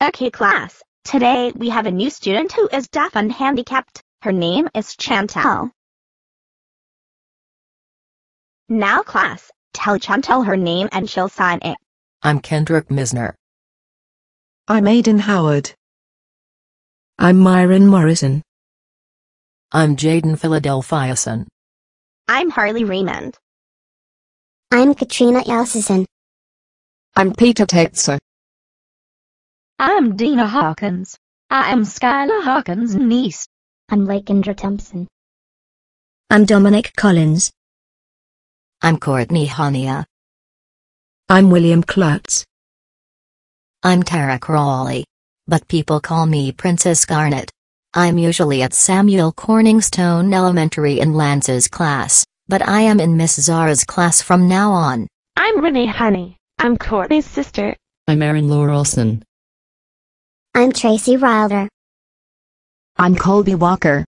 Okay class, today we have a new student who is deaf and handicapped. Her name is Chantel. Now class, tell Chantel her name and she'll sign it. I'm Kendrick Misner. I'm Aiden Howard. I'm Myron Morrison. I'm Jaden Philadelphiason. I'm Harley Raymond. I'm Katrina Elsison. I'm Peter Tetzer. I'm Dina Hawkins. I am Skylar Hawkins' niece. I'm Lakendra Thompson. I'm Dominic Collins. I'm Courtney Hania. I'm William Klutz. I'm Tara Crawley. But people call me Princess Garnet. I'm usually at Samuel Corningstone Elementary in Lance's class, but I am in Miss Zara's class from now on. I'm Renee Honey. I'm Courtney's sister. I'm Erin Laurelson. I'm Tracy Wilder. I'm Colby Walker.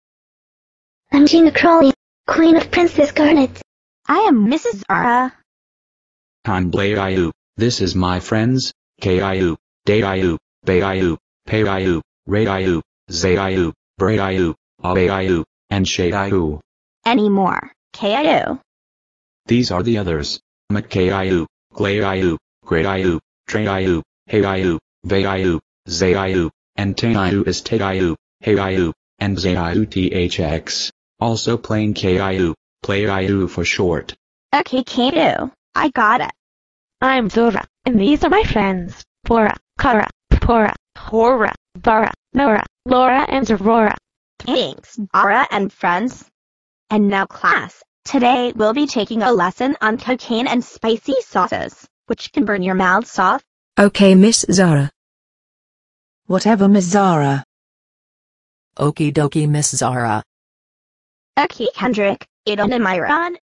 I'm Gina Crowley, Queen of Princess Garnet. I am Mrs. Zara. I'm Blayu. This is my friends, Kiu, Dayu, Bayu, Payu, Rayu, Zayu, Brayu, Abayu, and Shayu. Any more, KIU. These are the others. Makayu, Glayu, Grayu, Trayu, Hayu, Vayu, Zayu, and Tayu is Tayu, Hayu, and Zayu THX. Also plain Kiu, Playu for short. Okay KIU, I got it. I'm Zora, and these are my friends, Bora, Kara, Pora, Hora, Bara, Nora, Laura, and Aurora. Thanks, Zara and friends. And now class, today we'll be taking a lesson on cocaine and spicy sauces, which can burn your mouths off. Okay, Miss Zara. Whatever, Miss Zara. Okie dokie, Miss Zara. Okay Kendrick, Aiden and Myron,